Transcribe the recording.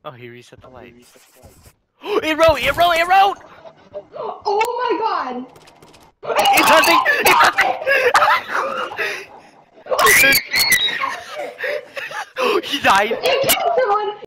Oh, he reset the lights. It wrote! It wrote! It wrote! Oh my god! It's hunting! It's hunting! He died! It killed someone!